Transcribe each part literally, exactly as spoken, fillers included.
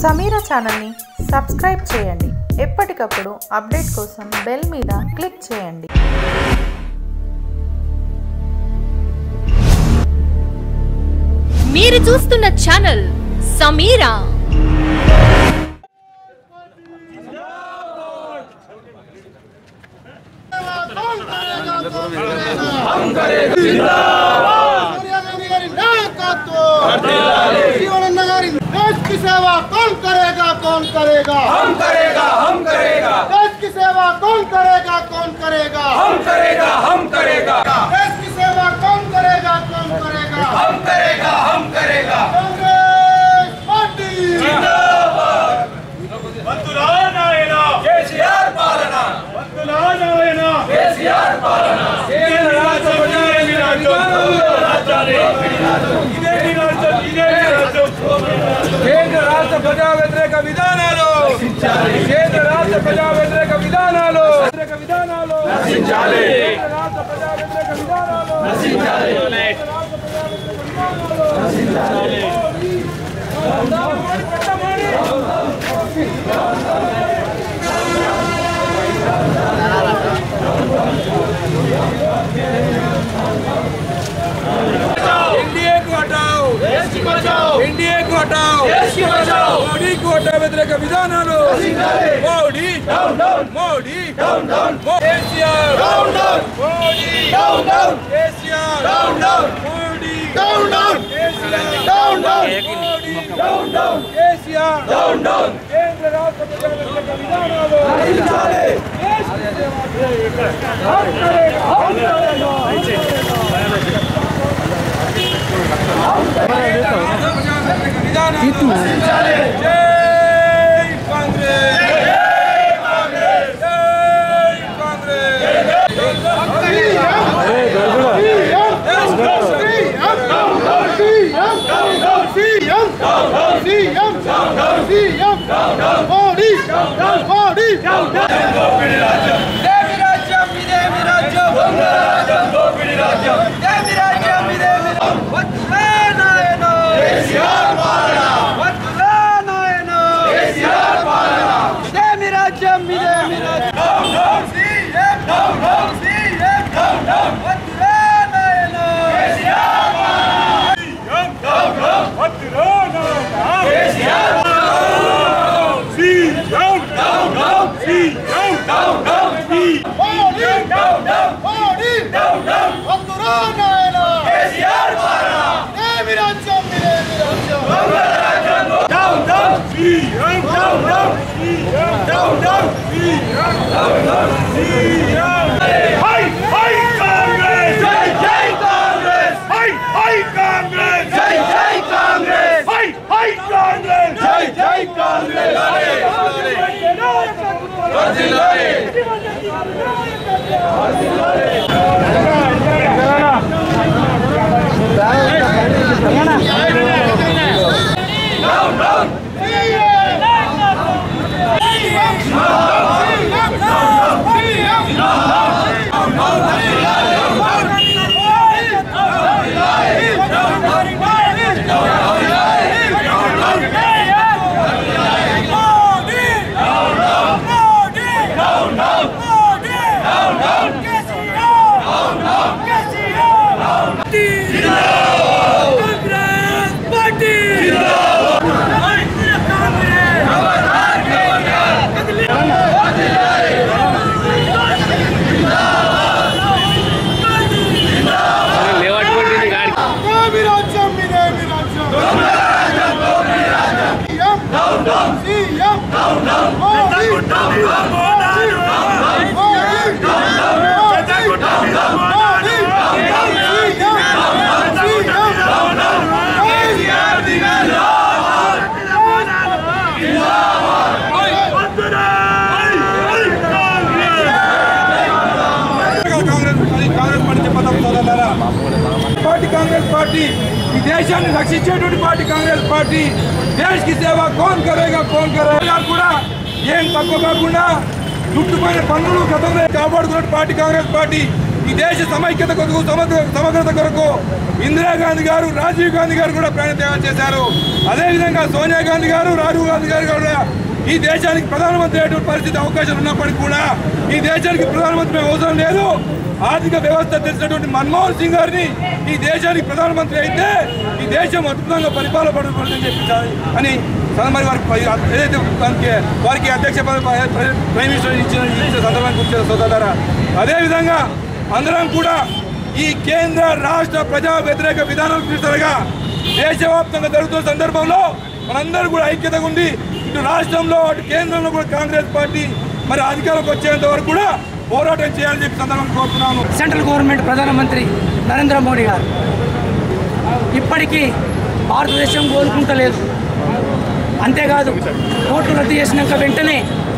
సమీరా ఛానల్ని సబ్స్క్రైబ్ చేయండి. ఎప్పటికప్పుడు అప్డేట్ కోసం బెల్ మీద క్లిక్ చేయండి. మీరు చూస్తున్న ఛానల్ సమీరా. देश की सेवा कौन करेगा कौन करेगा हम करेगा हम करेगा देश की सेवा कौन करेगा कौन करेगा हम करेगा हम करेगा देश की सेवा कौन करेगा कौन करेगा हम करेगा हम करेगा कांग्रेस पार्टी जिंदाबाद वत्तुलानायना केसीआर पालना वत्तुलानायना केसीआर पालना केंद्र राष्ट्र पंजाबी राज्य इదే రాజ్యం ఇదే రాజ్యం కేంద్ర రాష్ట్ర ప్రజా వ్యతిరేక విధానాలు నశించాలి కేంద్ర రాష్ట్ర ప్రజా వ్యతిరేక విధానాలు వ్యతిరేక విధానాలు నశించాలి కేంద్ర రాష్ట్ర ప్రజా వ్యతిరేక విధానాలు నశించాలి నశించాలి एनडीए को हटाओ देश की बचाओ एनडीए को हटाओ देश की बचाओ मोदी को हटाओ व्यतिरेक विधानालु Modi down down Modi down down KCR down down Modi down down KCR down down Modi down down KCR down down Modi down down KCR down down केंद्र राष्ट्र प्रजा व्यतिरेक विधानालु नశించాలి देश की सेवा हम करेगा हम करेगा पार्टी कांग्रेस पार्टी देशाన్ని రక్షించేటువంటి పార్టీ కాంగ్రెస్ పార్టీ देश की सेवा कौन करेगा कौन करेगा కూడా ఏం తక్కువ కాకుండా చుట్టుపైన పన్నులు గతంలో కాపాడుతున్న పార్టీ కాంగ్రెస్ పార్టీ ఈ దేశ సమైక్యత కొరకు సమగ్ర సమగ్రత కొరకు ఇందిరాగాంధీ గారు, రాజీవ్ గాంధీ గారు కూడా ప్రాణత్యాగం చేశారు. అదేవిధంగా సోనియా గాంధీ గారు, రాహుల్ గాంధీ గారు కూడా ఈ దేశానికి ప్రధానమంత్రి అయ్యేటువంటి పరిస్థితి అవకాశం ఉన్నప్పటికీ కూడా ఈ దేశానికి ప్రధానమంత్రి అవసరం లేదు. ఆర్థిక వ్యవస్థ తెలిసినటువంటి మన్మోహన్ సింగ్ గారిని ఈ దేశానికి ప్రధానమంత్రి అయితే ఈ దేశం అద్భుతంగా పరిపాలన పడుతుందని చెప్పి అని మరి వారికి ఏదైతే వారికి వారికి అధ్యక్ష ప్రైమ్ మినిస్టర్ ఇచ్చిన ఇచ్చిన సందర్భానికి కూర్చొని సోదర అదేవిధంగా అందరం కూడా ఈ కేంద్ర రాష్ట్ర ప్రజా వ్యతిరేక విధానాలకు నిరసనగా దేశవ్యాప్తంగా జరుగుతున్న సందర్భంలో మనందరూ కూడా ఐక్యతగా ఉండి ఇటు రాష్ట్రంలో అటు కేంద్రంలో కూడా కాంగ్రెస్ పార్టీ మరి అధికారంలోకి వచ్చేంత వరకు కూడా పోరాటం చేయాలని చెప్పి సందర్భంగా కోరుతున్నాను. సెంట్రల్ గవర్నమెంట్ ప్రధానమంత్రి నరేంద్ర మోడీ గారు ఇప్పటికీ భారతదేశం కోలుకుంటలేదు. అంతేకాదు ఓట్లు రద్దు చేసినాక వెంటనే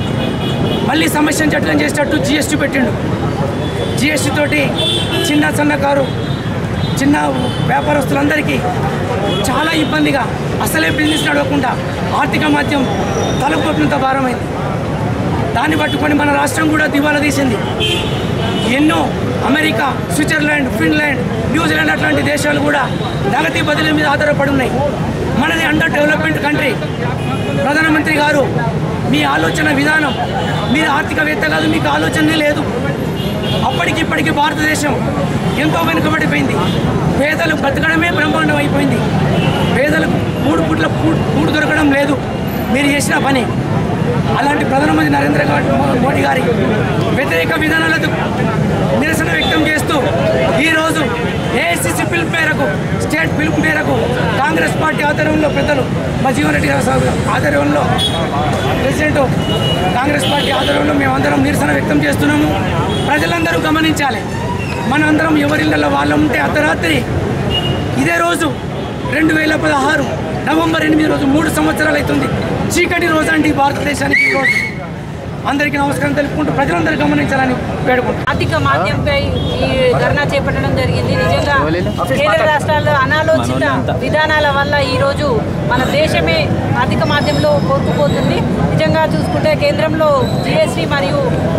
మళ్ళీ సమస్యను జటిలం చేసేటట్టు జిఎస్టీ పెట్టిండు. జిఎస్టీ తోటి చిన్న సన్నకారు చిన్న వ్యాపారస్తులందరికీ చాలా ఇబ్బందిగా అసలే బిజినెస్ నడవకుండా ఆర్థిక మాధ్యం తలకొట్టినంత భారమైంది. దాన్ని పట్టుకొని మన రాష్ట్రం కూడా దివాలా తీసింది. ఎన్నో అమెరికా, స్విట్జర్లాండ్, ఫిన్లాండ్, న్యూజిలాండ్ అట్లాంటి దేశాలు కూడా నగదు బదిలీ మీద ఆధారపడి ఉన్నాయి. మనది అండర్ డెవలప్మెంట్ కంట్రీ. ప్రధానమంత్రి గారు మీ ఆలోచన విధానం, మీరు ఆర్థికవేత్త కాదు, మీకు ఆలోచనే లేదు. అప్పటికిప్పటికీ భారతదేశం ఎంతో వెనుకబడిపోయింది. పేదలు బతకడమే బ్రహ్మాండం అయిపోయింది. పేదలకు మూడు పుట్ల కూడు దొరకడం లేదు మీరు చేసిన పని. అలాంటి ప్రధానమంత్రి నరేంద్ర మోడీ గారి వ్యతిరేక విధానాలకు నిరసన వ్యక్తం చేస్తూ ఈరోజు ఏఐసిసి పిలుపు మేరకు, స్టేట్ పిలుపు మేరకు కాంగ్రెస్ పార్టీ ఆధ్వర్యంలో పెద్దలు మా జీవన్ రెడ్డి గారి ఆధ్వర్యంలో ప్రెసిడెంట్ కాంగ్రెస్ పార్టీ ఆధ్వర్యంలో మేమందరం నిరసన వ్యక్తం చేస్తున్నాము. ప్రజలందరూ గమనించాలి, మనందరం ఎవరిళ్ళల్లో వాళ్ళు ఉంటే అర్ధరాత్రి ఇదే రోజు రెండు వేల పదహారు నవంబర్ ఎనిమిది రోజు మూడు సంవత్సరాలు అవుతుంది. చీకటి రోజు అండి భారతదేశానికి ఈరోజు. అందరికీ నమస్కారం తెలుపుకుంటూ ప్రజలందరూ గమనించాలని వేడుకుంటాం. ఆర్థిక మాధ్యంపై ఈ ధర్నా చేపట్టడం జరిగింది. నిజంగా కేంద్ర రాష్ట్రాల్లో అనాలోచిత విధానాల వల్ల ఈరోజు మన దేశమే ఆర్థిక మాధ్యంలో కోరుకుపోతుంది. నిజంగా చూసుకుంటే కేంద్రంలో జిఎస్టీ మరియు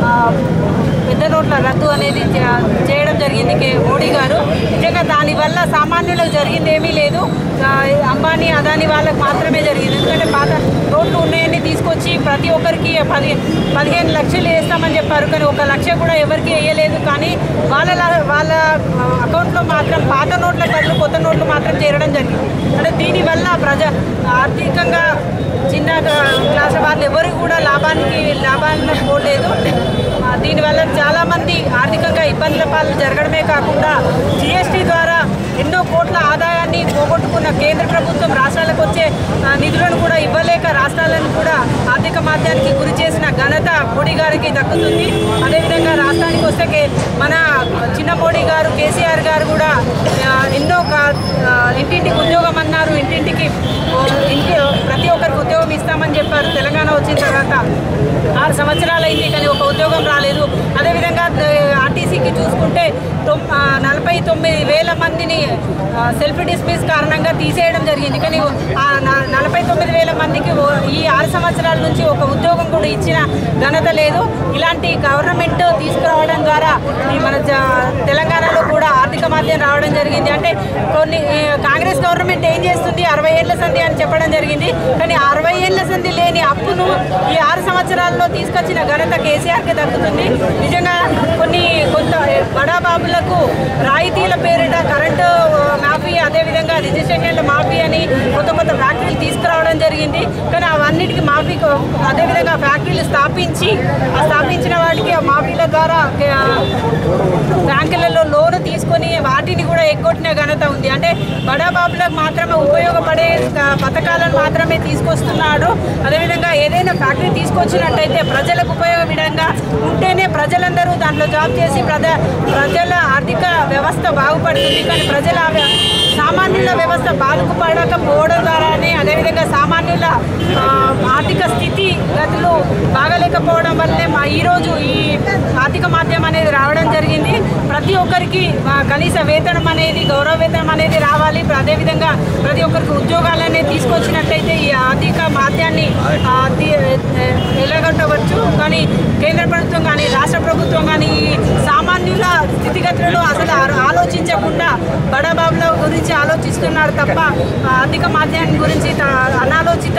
పెద్ద నోట్ల రద్దు అనేది చేయడం జరిగింది మోడీ గారు. నిజంగా దానివల్ల సామాన్యులకు జరిగింది ఏమీ లేదు. అంబానీ, అదానీ వాళ్ళకి మాత్రమే జరిగింది. ఎందుకంటే పాత నోట్లు ఉన్నాయని తీసుకొచ్చి ప్రతి ఒక్కరికి పది పదిహేను లక్షలు వేస్తామని చెప్పారు. కానీ ఒక లక్ష కూడా ఎవరికి వేయలేదు. కానీ వాళ్ళ వాళ్ళ అకౌంట్లో మాత్రం పాత నోట్ల బదులు కొత్త నోట్లు మాత్రం చేరడం జరిగింది. అంటే దీనివల్ల ప్రజ ఆర్థికంగా చిన్న క్లాస్ వాళ్ళు ఎవరు కూడా లాభానికి లాభాన్ని పోలేదు. దీనివల్ల చాలామంది ఆర్థికంగా ఇబ్బందుల పాలు జరగడమే కాకుండా జిఎస్టీ ద్వారా ఎన్నో కోట్ల ఆదాయాన్ని పోగొట్టుకున్న కేంద్ర ప్రభుత్వం రాష్ట్రాలకు వచ్చే నిధులను కూడా ఇవ్వలేక రాష్ట్రాలను కూడా ఆర్థిక మాధ్యానికి గురి చేసిన ఘనత మోడీ గారికి దక్కుతుంది. అదేవిధంగా రాష్ట్రానికి వస్తే మన చిన్న మోడీ గారు, కేసీఆర్ గారు కూడా ఎన్నో ఇంటింటికి ఉద్యోగం అన్నారు. ఇంటింటికి ఇంటి ప్రతి ఒక్కరికి ఉద్యోగం ఇస్తామని చెప్పారు. తెలంగాణ వచ్చిన తర్వాత ఆరు సంవత్సరాలు అయింది కానీ ఒక ఉద్యోగం రాలేదు. అదేవిధంగా ఆర్టీసీకి చూసుకుంటే నలభై తొమ్మిది వేల మందిని సెల్ఫ్ డిస్మిస్ కారణంగా తీసేయడం జరిగింది. కానీ నలభై తొమ్మిది వేల మందికి ఈ ఆరు సంవత్సరాల నుంచి ఒక ఉద్యోగం కూడా ఇచ్చిన ఘనత లేదు. ఇలాంటి గవర్నమెంట్ తీసుకురావడం ద్వారా మన తెలంగాణలో కూడా ఆర్థిక మాధ్యం రావడం జరిగింది. అంటే కొన్ని కాంగ్రెస్ గవర్నమెంట్ ఏం చేస్తుంది, అరవై ఏళ్ల సంధి అని చెప్పడం జరిగింది. కానీ అరవై ఏళ్ల సంధి లేని అప్పును ఈ ఆరు సంవత్సరాల్లో తీసుకొచ్చిన ఘనత కేసీఆర్కి దక్కుతుంది. నిజంగా కొన్ని కొంత బడాబాబులకు రాయితీల పేరిట కరెంటు మాఫీ, అదేవిధంగా రిజిస్ట్రేషన్ల మాఫీ అని కొత్త కొత్త ఫ్యాక్టరీలు తీసుకురావడం జరిగింది. కానీ అవన్నిటికీ మాఫీ, అదేవిధంగా ఫ్యాక్టరీలు స్థాపించి ఆ స్థాపించిన వాటికి ఆ మాఫీల ద్వారా బ్యాంకులలో లోను తీసుకొని వాటిని కూడా ఎగ్గొట్టిన ఘనత ఉంది. అంటే బడాబాబులకు మాత్రమే ఉపయోగపడే పథకాలను మాత్రమే తీసుకొస్తున్నాడు. అదేవిధంగా ఏదైనా ఫ్యాక్టరీ తీసుకొచ్చినట్టయితే ప్రజలకు ఉపయోగపడంగా ఉంటేనే ప్రజలందరూ దాంట్లో జాబ్ చేసి ప్రజ ప్రజల ఆర్థిక వ్యవస్థ బాగుపడుతుంది. కానీ ప్రజల సామాన్యుల వ్యవస్థ బాగుపడకపోవడం ద్వారానే, అదేవిధంగా సామాన్యుల ఆర్థిక స్థితి గతులు బాగలేకపోవడం వల్లనే మా ఈరోజు ఈ ఆర్థిక మాధ్యమం అనేది రావడం జరిగింది. ప్రతి ఒక్కరికి కనీస వేతనం అనేది, గౌరవ వేతనం అనేది రావాలి. అదేవిధంగా ప్రతి ఒక్కరికి ఉద్యోగాలు అనేది తీసుకొచ్చినట్టయితే ఈ ఆర్థిక మాధ్యాన్ని ఎలాగ కొల్లగొట్టవచ్చు. కానీ కేంద్ర ప్రభుత్వం కానీ రాష్ట్ర ప్రభుత్వం కానీ సామాన్యుల స్థితిగతులను అసలు ఆలోచించకుండా బడాబాబుల గురించి ఆలోచిస్తున్నారు తప్ప ఆర్థిక మాధ్యం గురించి అనాలోచిత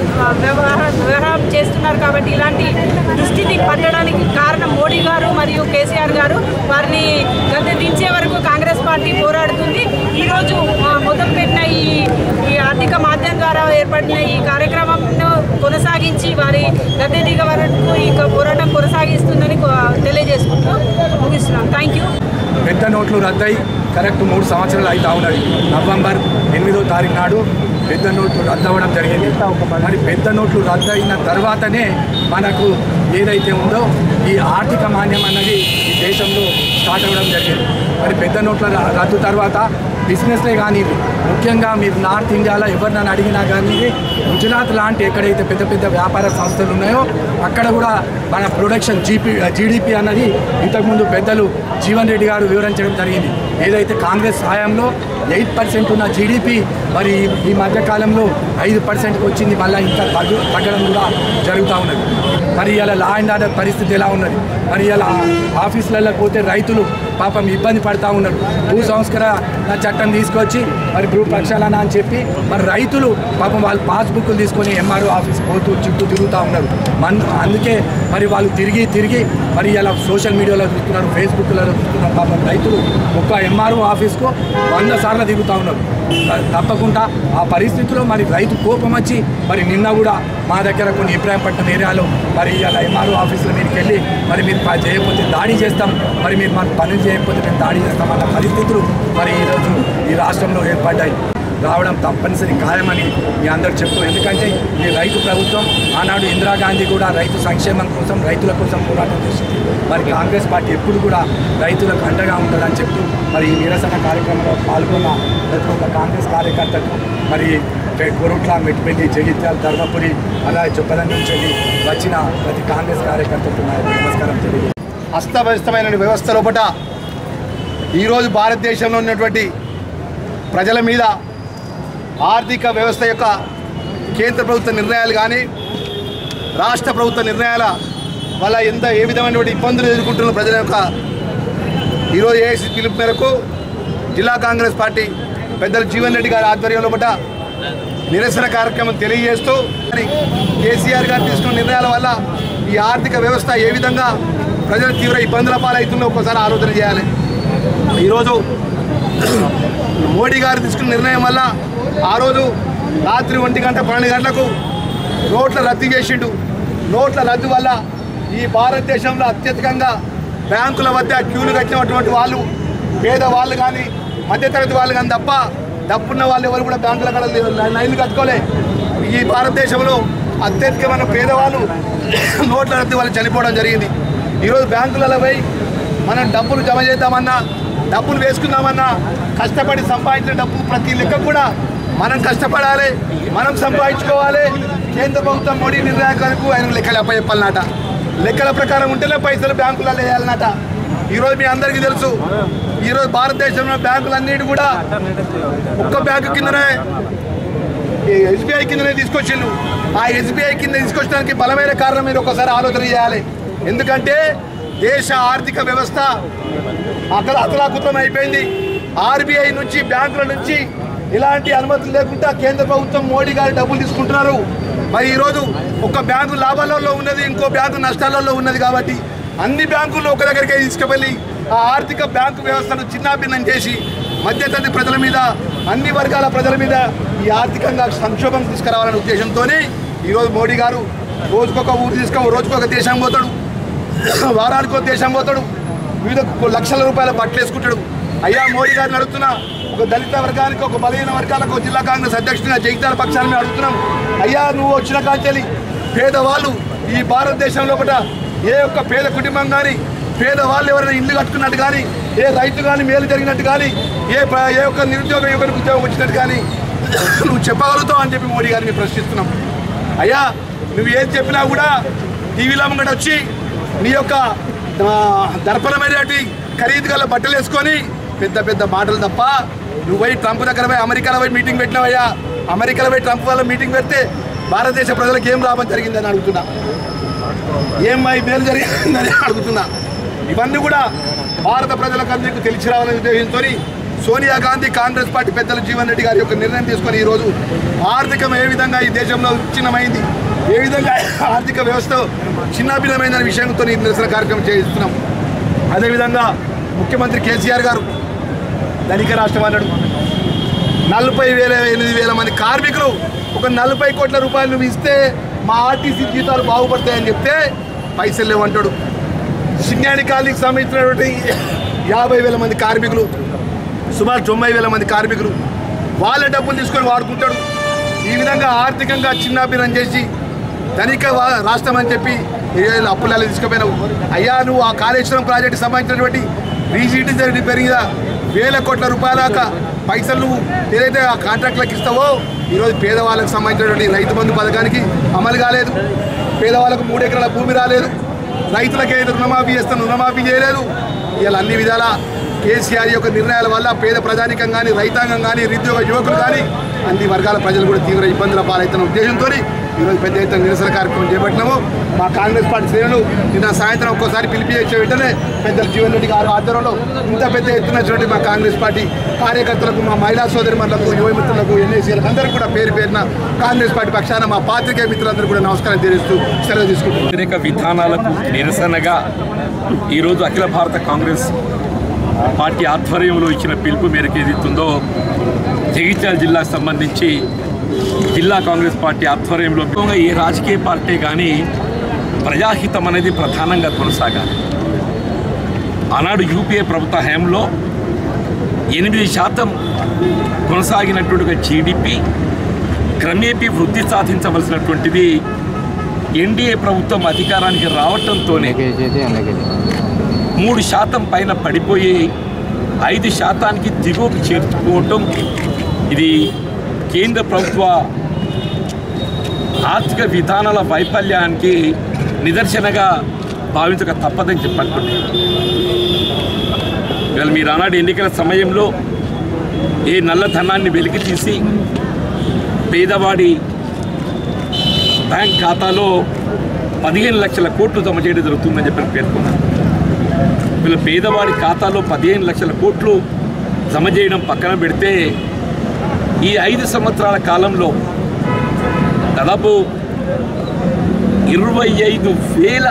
వ్యవహారం చేస్తున్నారు. కాబట్టి ఇలాంటి దుస్థితి పట్టడానికి కారణం మోడీ గారు మరియు కేసీఆర్ గారు. వారిని గద్దె దించే వరకు కాంగ్రెస్ పార్టీ పోరాడుతుంది. ఈరోజు మొదలుపెట్టిన ఈ ఈ ఆర్థిక మాధ్యం ద్వారా ఏర్పడిన ఈ కార్యక్రమంను కొనసాగించి వారి గద్దె దిగ వరకు ఈ పోరాటం కొనసాగిస్తుందని తెలియజేసుకుంటూ ముగిస్తున్నాం. Thank you. పెద్ద నోట్లు రద్దయి కరెక్ట్ మూడు సంవత్సరాలు అవుతా ఉన్నది. నవంబర్ ఎనిమిదో తారీఖు నాడు పెద్ద నోట్లు రద్దవడం జరిగింది. మరి పెద్ద నోట్లు రద్దయిన తర్వాతనే మనకు ఏదైతే ఉందో ఈ ఆర్థిక మాన్యం అన్నది ఈ దేశంలో స్టార్ట్ అవ్వడం జరిగింది. మరి పెద్ద నోట్ల రద్దు తర్వాత బిజినెస్లే కానీ ముఖ్యంగా మీరు నార్త్ ఇండియాలో ఎవరినైనా అడిగినా కానీ గుజరాత్ లాంటి ఎక్కడైతే పెద్ద పెద్ద వ్యాపార సంస్థలు ఉన్నాయో అక్కడ కూడా మన ప్రొడక్షన్ జీపీ జీడిపి అన్నది ఇంతకుముందు పెద్దలు జీవన్ రెడ్డి గారు వివరించడం జరిగింది. ఏదైతే కాంగ్రెస్ హయాంలో ఎయిట్ పర్సెంట్ ఉన్న జీడిపి మరి ఈ మధ్యకాలంలో ఐదు పర్సెంట్కి వచ్చింది. మళ్ళీ ఇంకా తగ్గు తగ్గడం కూడా జరుగుతూ ఉన్నది. మరి ఇలా లా అండ్ ఆర్డర్ పరిస్థితి ఎలా ఉన్నది? మరి ఇలా ఆఫీసులలో పోతే రైతులు పాపం ఇబ్బంది పడుతూ ఉన్నారు. భూ సంస్కరణ చట్టం తీసుకొచ్చి మరి భూ ప్రక్షాళన అని చెప్పి మరి రైతులు పాపం వాళ్ళు పాస్బుక్లు తీసుకొని ఎంఆర్ఓ ఆఫీస్ పోతూ చుట్టూ తిరుగుతూ ఉన్నారు. మన అందుకే మరి వాళ్ళు తిరిగి తిరిగి మరి ఇలా సోషల్ మీడియాలో చూస్తున్నారు, ఫేస్బుక్లో చూస్తున్నారు. పాపం రైతులు ఒక్క ఎంఆర్ఓ ఆఫీస్కు వంద సార్లు తిరుగుతూ ఉన్నారు. తప్పకుండా ఆ పరిస్థితిలో మరి రైతు కోపం వచ్చి మరి నిన్న కూడా మా దగ్గర కొన్ని ఇబ్రాహీంపట్నం ఏరియాలో మరి ఇలా ఎంఆర్ఓ ఆఫీసులో మీదకి వెళ్ళి మరి మీరు చేయకపోతే దాడి చేస్తాం, మరి మీరు మాకు పనులు చేయకపోతే మేము దాడి చేస్తాం అన్న పరిస్థితులు మరి ఈరోజు ఈ రాష్ట్రంలో ఏర్పడ్డాయి. రావడం తప్పనిసరి ఖాయమని మీ అందరూ చెప్తూ, ఎందుకంటే ఈ రైతు ప్రభుత్వం ఆనాడు ఇందిరాగాంధీ కూడా రైతు సంక్షేమం కోసం రైతుల కోసం పోరాటం చేసింది. మరి కాంగ్రెస్ పార్టీ ఎప్పుడు కూడా రైతులకు అండగా ఉంటుందని చెప్తూ మరి ఈ నిరసన కార్యక్రమంలో పాల్గొన్న ప్రతి ఒక్క కాంగ్రెస్ కార్యకర్తకు మరి కొరుట్ల, మెట్పల్లి, జగిత్యాల, ధర్మపురి అలాగే చొప్పదండి నుంచి వచ్చిన ప్రతి కాంగ్రెస్ కార్యకర్తకు నమస్కారం తెలియదు. అస్తవ్యస్తమైన వ్యవస్థ లోపల ఈరోజు భారతదేశంలో ఉన్నటువంటి ప్రజల మీద ఆర్థిక వ్యవస్థ యొక్క కేంద్ర ప్రభుత్వ నిర్ణయాలు కానీ రాష్ట్ర ప్రభుత్వ నిర్ణయాల వల్ల ఎంత ఏ విధమైనటువంటి ఇబ్బందులు ఎదుర్కొంటున్న ప్రజల యొక్క ఈరోజు ఏఐసీ పిలుపు మేరకు జిల్లా కాంగ్రెస్ పార్టీ పెద్దలు జీవన్ రెడ్డి గారి ఆధ్వర్యంలో పట్ల నిరసన కార్యక్రమం తెలియజేస్తూ కేసీఆర్ గారు తీసుకున్న నిర్ణయాల వల్ల ఈ ఆర్థిక వ్యవస్థ ఏ విధంగా ప్రజలు తీవ్ర ఇబ్బందుల పాలవుతుందో ఒక్కసారి ఆలోచన చేయాలి. ఈరోజు మోడీ గారు తీసుకున్న నిర్ణయం వల్ల ఆ రోజు రాత్రి ఒంటి గంట పన్నెండు గంటలకు నోట్ల రద్దు చేసిండు. నోట్ల రద్దు వల్ల ఈ భారతదేశంలో అత్యధికంగా బ్యాంకుల వద్ద క్యూలు కట్టినటువంటి వాళ్ళు పేదవాళ్ళు కానీ మధ్యతరగతి వాళ్ళు కానీ తప్ప డబ్బున్న వాళ్ళు ఎవరు కూడా బ్యాంకుల కడ లైన్లు కట్టుకోలే. ఈ భారతదేశంలో అత్యధికమైన పేదవాళ్ళు నోట్ల రద్దు వాళ్ళు చనిపోవడం జరిగింది. ఈరోజు బ్యాంకులలో పోయి మనం డబ్బులు జమ చేద్దామన్నా, డబ్బులు వేసుకుందామన్నా కష్టపడి సంపాదించిన డబ్బు ప్రతి లెక్క కూడా మనం కష్టపడాలి, మనం సంపాదించుకోవాలి. కేంద్ర ప్రభుత్వం మోడీ నిర్ణయాలకు ఆయన లెక్కలు అప్పచెప్పాలన్నట. లెక్కల ప్రకారం ఉంటేనే పైసలు బ్యాంకులలో వేయాలన్నట. ఈరోజు మీ అందరికీ తెలుసు, ఈరోజు భారతదేశంలో బ్యాంకులన్నిటి కూడా ఒక్క బ్యాంకు కిందనే ఎస్బీఐ కిందనే తీసుకొచ్చిండు. ఆ ఎస్బీఐ కింద తీసుకొచ్చడానికి బలమైన కారణం మీరు ఒకసారి ఆలోచన చేయాలి. ఎందుకంటే దేశ ఆర్థిక వ్యవస్థ అక్కడ అతలాకుతలం అయిపోయింది. ఆర్బీఐ నుంచి బ్యాంకుల నుంచి ఇలాంటి అనుమతులు లేకుండా కేంద్ర ప్రభుత్వం మోడీ గారు డబ్బులు తీసుకుంటున్నారు. మరి ఈరోజు ఒక బ్యాంకు లాభాలలో ఉన్నది, ఇంకో బ్యాంకు నష్టాలలో ఉన్నది. కాబట్టి అన్ని బ్యాంకుల్లో ఒక దగ్గరికి తీసుకువెళ్ళి ఆ ఆర్థిక బ్యాంకు వ్యవస్థను చిన్నాభిన్నం చేసి మధ్యతరగతి ప్రజల మీద, అన్ని వర్గాల ప్రజల మీద ఈ ఆర్థికంగా సంక్షోభం తీసుకురావాలనే ఉద్దేశంతోనే ఈరోజు మోడీ గారు రోజుకొక ఊరు తీసుకొని రోజుకొక దేశం పోతాడు, వారానికి ఒక దేశం పోతాడు, వివిధ లక్షల రూపాయల బట్టలు వేసుకుంటాడు. అయ్యా మోడీ గారిని అడుగుతున్నా, ఒక దళిత వర్గానికి, ఒక బలహీన వర్గాలకు జిల్లా కాంగ్రెస్ అధ్యక్షుడిగా జగిత్యాల పక్షాన్ని మేము అడుగుతున్నాం. అయ్యా నువ్వు వచ్చిన కాంచెలి పేదవాళ్ళు ఈ భారతదేశంలో కూడా ఏ ఒక్క పేద కుటుంబం కానీ, పేదవాళ్ళు ఎవరైనా ఇల్లు కట్టుకున్నట్టు కానీ, ఏ రైతు కానీ మేలు జరిగినట్టు కానీ, ఏ ఏ ఒక్క నిరుద్యోగ యువకునికి ఉద్యోగం వచ్చినట్టు కానీ నువ్వు చెప్పగలుగుతావు అని చెప్పి మోడీ గారిని ప్రశ్నిస్తున్నాం. అయ్యా నువ్వు ఏది చెప్పినా కూడా టీవీలో ముంగట వచ్చి నీ యొక్క దర్పణమైనటువంటి ఖరీదు గల బట్టలు వేసుకొని పెద్ద పెద్ద మాటలు తప్ప నువ్వు పోయి ట్రంప్ దగ్గర పోయి అమెరికాలో పోయి మీటింగ్ పెట్టినావయ్యా. అమెరికాలో పోయి ట్రంప్ వల్ల మీటింగ్ పెడితే భారతదేశ ప్రజలకు ఏం లాభం జరిగిందని అడుగుతున్నా. ఏమై మేలు జరిగిందని అడుగుతున్నా. ఇవన్నీ కూడా భారత ప్రజలకు అందరికీ తెలిసి రావాలనే ఉద్దేశంతో సోనియా గాంధీ కాంగ్రెస్ పార్టీ పెద్దలు జీవన్ రెడ్డి గారి యొక్క నిర్ణయం తీసుకొని ఈరోజు ఆర్థికం ఏ విధంగా ఈ దేశంలో విచ్ఛిన్నమైంది, ఏ విధంగా ఆర్థిక వ్యవస్థ చిన్నాభిన్నమైందనే విషయంతో ఈ నిరసన కార్యక్రమం చేయిస్తున్నాం. అదేవిధంగా ముఖ్యమంత్రి కేసీఆర్ గారు ధనిక రాష్ట్రం అన్నాడు. నలభై వేల ఎనిమిది వేల మంది కార్మికులు ఒక నలభై కోట్ల రూపాయలు నువ్వు ఇస్తే మా ఆర్టీసీ జీతాలు బాగుపడతాయని చెప్తే పైసలు లేవంటాడు. సింగాడి కాలనీకి సంబంధించినటువంటి యాభై వేల మంది కార్మికులు, సుమారు తొంభై వేల మంది కార్మికులు వాళ్ళ డబ్బులు తీసుకొని వాడుకుంటాడు. ఈ విధంగా ఆర్థికంగా చిన్నాభిన్నం చేసి ధనిక రాష్ట్రం అని చెప్పి అప్పులలో తీసుకుపోయినావు. అయ్యా నువ్వు ఆ కాళేశ్వరం ప్రాజెక్టుకి సంబంధించినటువంటి రీసీటీ పెరిగిన వేల కోట్ల రూపాయల పైసలు నువ్వు ఏదైతే ఆ కాంట్రాక్ట్లకు ఇస్తావో ఈరోజు పేదవాళ్ళకు సంబంధించినటువంటి రైతు బంధు పథకానికి అమలు కాలేదు. పేదవాళ్ళకు మూడు ఎకరాల భూమి రాలేదు. రైతులకు ఏదైతే రుణమాఫీ చేస్తాను రుణమాఫీ చేయలేదు. ఇలా అన్ని విధాల కేసీఆర్ యొక్క నిర్ణయాల వల్ల పేద ప్రజానికం కానీ రైతాంగం కానీ నిరుద్యోగ యువకులు కానీ అన్ని వర్గాల ప్రజలు కూడా తీవ్ర ఇబ్బందుల పాలవుతున్న ఉద్దేశంతో ఈరోజు పెద్ద ఎత్తున నిరసన కార్యక్రమం చేపట్టినాము. మా కాంగ్రెస్ పార్టీ శ్రేణులు నిన్న సాయంత్రం ఒక్కోసారి పిలిపించే వెంటనే పెద్దలు జీవన్ రెడ్డి గారు ఆధ్వర్యంలో ఇంత పెద్ద ఎత్తున మా కాంగ్రెస్ పార్టీ కార్యకర్తలకు, మా మహిళా సోదరిమణులకు, యువ మిత్రులకు, ఎన్ఏసీలకు అందరికీ కూడా పేరు పేరున కాంగ్రెస్ పార్టీ పక్షాన మా పాత్రికేయ మిత్రులందరూ కూడా నమస్కారం తెలియజేస్తూ సెలవు తీసుకుంటున్నాం. వ్యతిరేక విధానాలకు నిరసనగా ఈరోజు అఖిల భారత కాంగ్రెస్ పార్టీ ఆధ్వర్యంలో ఇచ్చిన పిలుపు మేరకు ఏదైతుందో జగిత్యాల జిల్లాకు సంబంధించి జిల్లా కాంగ్రెస్ పార్టీ ఆధ్వర్యంలో ఏ రాజకీయ పార్టీ కానీ ప్రజాహితం అనేది ప్రధానంగా కొనసాగాలి. ఆనాడు యూపీఏ ప్రభుత్వ హయాంలో ఎనిమిది శాతం కొనసాగినటువంటి జీడిపి క్రమేపీ వృద్ధి సాధించవలసినటువంటిది ఎన్డీఏ ప్రభుత్వం అధికారానికి రావటంతోనే మూడు శాతం పైన పడిపోయి ఐదు శాతానికి దిగువకు చేర్చుకోవటం ఇది కేంద్ర ప్రభుత్వ ఆర్థిక విధానాల వైఫల్యానికి నిదర్శనగా భావించక తప్పదని చెప్పండి. ఇవాళ మీరు ఆనాడు ఎన్నికల సమయంలో ఏ నల్లధనాన్ని వెలికి తీసి పేదవాడి బ్యాంక్ ఖాతాలో పదిహేను లక్షల కోట్లు జమ చేయడం జరుగుతుందని చెప్పి పేర్కొన్నారు. వీళ్ళ పేదవాడి ఖాతాలో పదిహేను లక్షల కోట్లు జమ చేయడం పక్కన పెడితే ఈ ఐదు సంవత్సరాల కాలంలో దాదాపు ఇరవై ఐదు వేల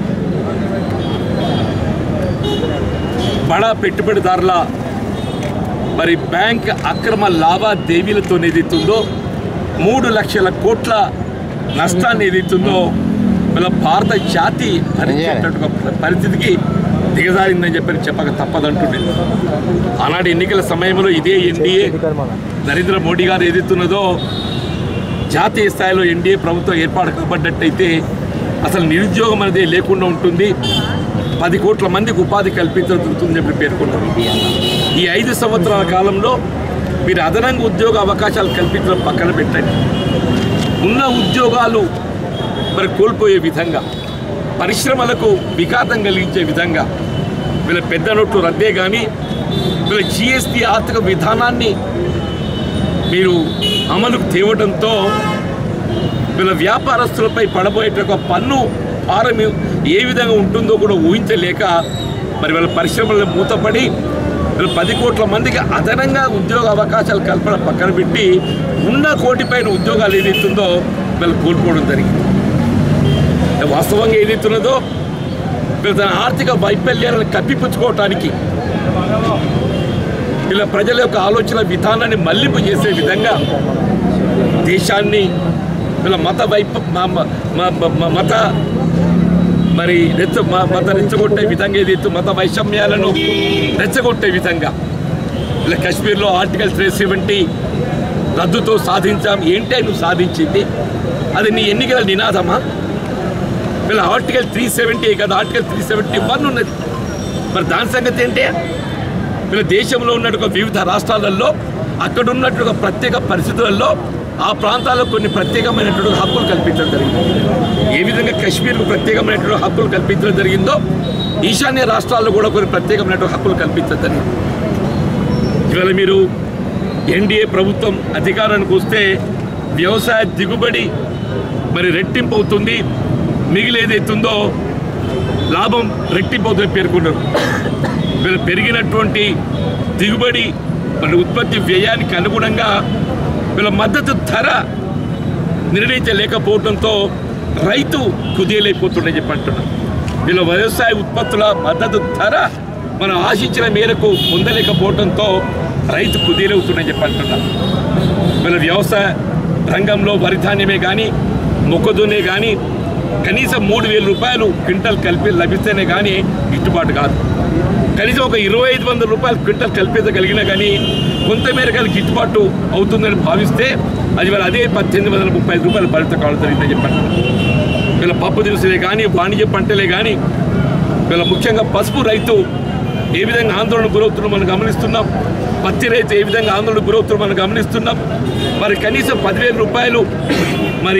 బడా పెట్టుబడిదారుల మరి బ్యాంక్ అక్రమ లావాదేవీలతో ఏదైతుందో మూడు లక్షల కోట్ల నష్టాన్ని ఏదైతుందో వీళ్ళ భారత జాతి భరించేటటువంటి పరిస్థితికి దిగజారిందని చెప్పని చెప్పక తప్పదంటుండే. ఆనాడు ఎన్నికల సమయంలో ఇదే ఎన్డీఏ నరేంద్ర మోడీ గారు ఏదైతున్నదో జాతీయ స్థాయిలో ఎన్డీఏ ప్రభుత్వం ఏర్పాటు కాబడ్డట్టయితే అసలు నిరుద్యోగం అనేది లేకుండా ఉంటుంది, పది కోట్ల మందికి ఉపాధి కల్పించబడుతుందని చెప్పి పేర్కొన్నారు. ఈ ఐదు సంవత్సరాల కాలంలో మీరు అదనంగా ఉద్యోగ అవకాశాలు కల్పించడం పక్కన పెట్టండి, ఉన్న ఉద్యోగాలు మరి కోల్పోయే విధంగా పరిశ్రమలకు విఘాతం కలిగించే విధంగా వీళ్ళ పెద్ద నోట్లు రద్దే కానీ వీళ్ళ జిఎస్టీ ఆర్థిక విధానాన్ని మీరు అమలుకు తేవడంతో వీళ్ళ వ్యాపారస్తులపై పడబోయేట పన్ను భారం ఏ విధంగా ఉంటుందో కూడా ఊహించలేక మరి వీళ్ళ పరిశ్రమలను మూతపడి వీళ్ళు పది కోట్ల మందికి అదనంగా ఉద్యోగ అవకాశాలు కల్పన పక్కన పెట్టి ఉన్న కోటి పైన ఉద్యోగాలు ఏదైతుందో వీళ్ళు కోల్పోవడం జరిగింది. వాస్తవంగా ఏదైతున్నదో వీళ్ళ తన ఆర్థిక వైఫల్యాలను కప్పిపుచ్చుకోవటానికి వీళ్ళ ప్రజల యొక్క ఆలోచన విధానాన్ని మళ్లింపు చేసే విధంగా దేశాన్ని వీళ్ళ మత వైప మత మరి రెచ్చ మత రెచ్చగొట్టే విధంగా ఏదైతే మత వైషమ్యాలను రెచ్చగొట్టే విధంగా ఇలా కాశ్మీర్లో ఆర్టికల్ త్రీ సెవెంటీ రద్దుతో సాధించాం. ఏంటే నువ్వు సాధించింది? అది నీ ఎన్నికల నినాదమా? వీళ్ళ ఆర్టికల్ త్రీ సెవెంటీ కదా, ఆర్టికల్ త్రీ సెవెంటీ వన్ ఉన్నది. మరి దాని సంగతి ఏంటి? వీళ్ళ దేశంలో ఉన్నట్టు వివిధ రాష్ట్రాలలో అక్కడ ఉన్నట్టు ప్రత్యేక పరిస్థితులలో ఆ ప్రాంతాల్లో కొన్ని ప్రత్యేకమైనటువంటి హక్కులు కల్పించడం జరిగింది. ఏ విధంగా కాశ్మీర్కు ప్రత్యేకమైనటువంటి హక్కులు కల్పించడం జరిగిందో ఈశాన్య రాష్ట్రాల్లో కూడా కొన్ని ప్రత్యేకమైనటువంటి హక్కులు కల్పించడం జరిగింది. ఇవాళ మీరు ఎన్డీఏ ప్రభుత్వం అధికారానికి వస్తే వ్యవసాయ దిగుబడి మరి రెట్టింపు అవుతుంది, మిగిలి ఏదైతుందో లాభం రెట్టిపోతుందని పేర్కొన్నారు. వీళ్ళు పెరిగినటువంటి దిగుబడి మన ఉత్పత్తి వ్యయానికి అనుగుణంగా వీళ్ళ మద్దతు ధర నిర్ణయించలేకపోవడంతో రైతు కుదేలైపోతుందని చెప్పి అంటున్నారు. వీళ్ళ వ్యవసాయ ఉత్పత్తుల మద్దతు ధర మనం ఆశించిన మేరకు పొందలేకపోవడంతో రైతు కుదేలవుతుందని చెప్పి అంటున్నారు. వీళ్ళ వ్యవసాయ రంగంలో వరి ధాన్యమే కానీ మొక్కజొన్నే కానీ కనీసం మూడు వేల రూపాయలు క్వింటల్ కలిపి లభిస్తేనే కానీ గిట్టుబాటు కాదు. కనీసం ఒక ఇరవై ఐదు వందల రూపాయలు క్వింటల్ కల్పించగలిగినా కానీ కొంతమేర కానీ గిట్టుబాటు అవుతుందని భావిస్తే అది వాళ్ళ అదే పద్దెనిమిది వందల ముప్పై ఐదు రూపాయలు ఫలిత కావడం జరిగిందని చెప్పండి. వీళ్ళ పప్పు దినుసులే కానీ వాణిజ్య పంటలే కానీ వీళ్ళ ముఖ్యంగా పసుపు రైతు ఏ విధంగా ఆందోళన గురవుతున్నా మనం గమనిస్తున్నాం. పత్తి రైతు ఏ విధంగా ఆందోళన గురవుతున్నా మనం గమనిస్తున్నాం. మరి కనీసం పదివేల రూపాయలు మరి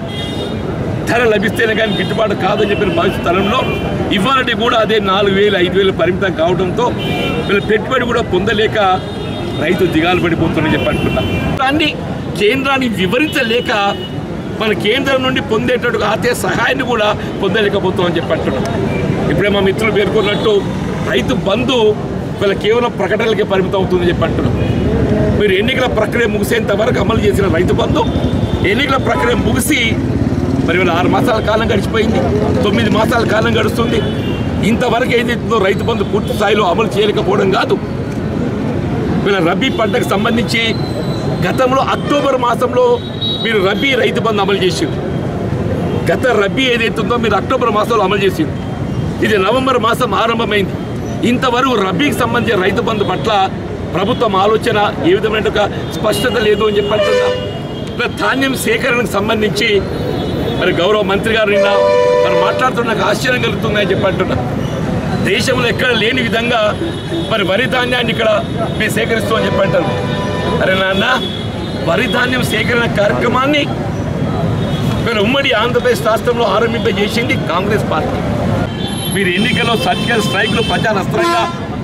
ధర లభిస్తేనే కానీ గిట్టుబాటు కాదని చెప్పిన భవిష్యత్ తరంలో ఇవాళ కూడా అదే నాలుగు వేలు ఐదు వేలు పరిమితం కావడంతో వీళ్ళ పెట్టుబడి కూడా పొందలేక రైతు దిగాలు పడిపోతుందని చెప్పి అంటున్నారు. దాన్ని కేంద్రాన్ని వివరించలేక మన కేంద్రం నుండి పొందేటట్టు ఆర్థిక సహాయాన్ని కూడా పొందలేకపోతామని చెప్పి అంటున్నాం. ఇప్పుడే మా మిత్రులు పేర్కొన్నట్టు రైతు బంధు వీళ్ళ కేవలం ప్రకటనలకే పరిమితం అవుతుందని చెప్పి అంటున్నాం. మీరు ఎన్నికల ప్రక్రియ ముగిసేంత వరకు అమలు చేసిన రైతు బంధు ఎన్నికల ప్రక్రియ ముగిసి మరి వీళ్ళ ఆరు మాసాల కాలం గడిచిపోయింది, తొమ్మిది మాసాల కాలం గడుస్తుంది. ఇంతవరకు ఏదైతుందో రైతు బంధు పూర్తి స్థాయిలో అమలు చేయలేకపోవడం కాదు. వీళ్ళ రబీ పంటకు సంబంధించి గతంలో అక్టోబర్ మాసంలో మీరు రబీ రైతు బంధు అమలు చేసింది. గత రబీ ఏదైతుందో మీరు అక్టోబర్ మాసంలో అమలు చేసింది. ఇది నవంబర్ మాసం ఆరంభమైంది. ఇంతవరకు రబీకి సంబంధించిన రైతు బంధు పట్ల ప్రభుత్వం ఆలోచన ఏ విధమైన ఒక స్పష్టత లేదు అని చెప్పంటున్నా. ధాన్యం సేకరణకు సంబంధించి మరి గౌరవ మంత్రి గారు నిన్న మరి మాట్లాడుతున్న నాకు ఆశ్చర్యం కలుగుతుందని చెప్పంటున్నా. దేశంలో ఎక్కడ లేని విధంగా మరి వరి ధాన్యాన్ని ఇక్కడ మేము సేకరిస్తామని చెప్పంటారు. అరే నాన్న, వరి ధాన్యం సేకరణ కార్యక్రమాన్ని మీరు ఉమ్మడి ఆంధ్రప్రదేశ్ రాష్ట్రంలో ఆరంభింపజేసింది కాంగ్రెస్ పార్టీ. మీరు ఎన్నికల్లో సర్జికల్ స్ట్రైక్లు ప్రచారస్త్రంగా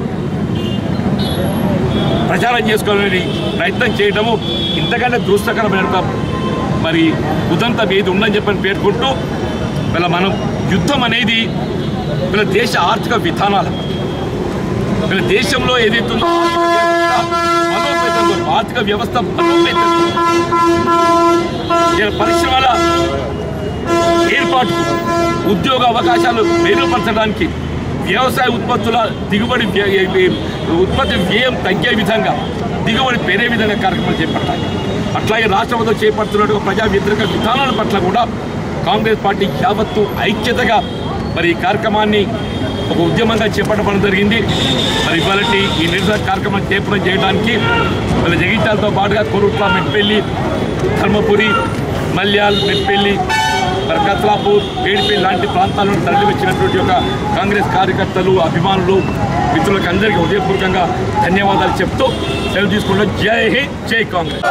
ప్రచారం చేసుకోవాలని ప్రయత్నం చేయడము ఇంతకంటే దుస్తకరమైన మరి ఉదంతం ఏది ఉందని చెప్పని పేర్కొంటూ వీళ్ళ మనం యుద్ధం అనేది వీళ్ళ దేశ ఆర్థిక విధానాలు వీళ్ళ దేశంలో ఏదైతుందో బలోపేతం ఆర్థిక వ్యవస్థ బలోపేతం పరిశ్రమల ఏర్పాటు ఉద్యోగ అవకాశాలు మెరుగుపరచడానికి వ్యవసాయ ఉత్పత్తుల దిగుబడి ఉత్పత్తి వ్యయం తగ్గే విధంగా దిగుబడి పెరిగే విధంగా కార్యక్రమాలు చేపట్టాలి. అట్లాగే రాష్ట్ర ప్రభుత్వం చేపడుతున్నట్టు ప్రజా వ్యతిరేక విధానాల పట్ల కూడా కాంగ్రెస్ పార్టీ యావత్తు ఐక్యతగా మరి ఈ కార్యక్రమాన్ని ఒక ఉద్యమంగా చేపట్టడం జరిగింది. మరి ఇవాళ ఈ నిరసన కార్యక్రమాన్ని చేపట్టడం చేయడానికి వాళ్ళ జగిత్యాలతో పాటుగా కొరుట్ల, మెట్పల్లి, ధర్మపురి, మల్యాల్, మెట్పల్లి, మరి కత్లాపూర్, ఏడిపల్లి లాంటి ప్రాంతాలను తరలివచ్చినటువంటి ఒక కాంగ్రెస్ కార్యకర్తలు, అభిమానులు, మిత్రులకు అందరికీ హృదయపూర్వకంగా ధన్యవాదాలు చెప్తూ సెలవు తీసుకుంటాం. జై హింద్, జై కాంగ్రెస్.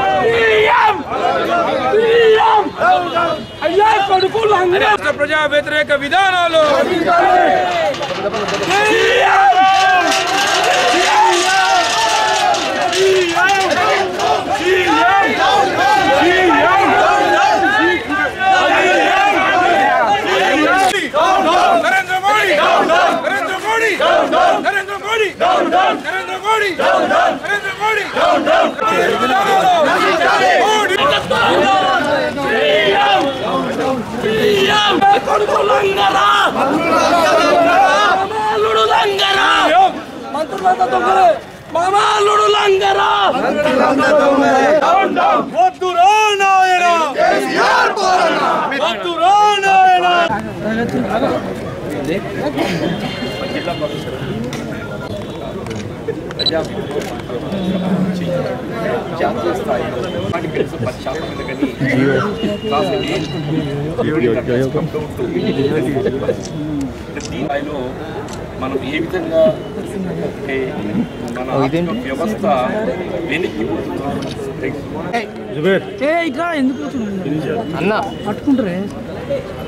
ప్రజా వ్యతిరేక విధానాలు నరేంద్ర మోడీ నరేంద్ర మోడీ నరేంద్ర మోడీ నరేంద్ర మోడీ నరేంద్ర మోడీ మామాలుడు లంగరా వద్దురా నాయన వద్దురా నాయన. జాతీయ స్థాయిలో స్థాయిలో మనం ఏ విధంగా మన వ్యవస్థ వెనక్కి ఇట్లా ఎందుకు అన్న పట్టుకుంటారే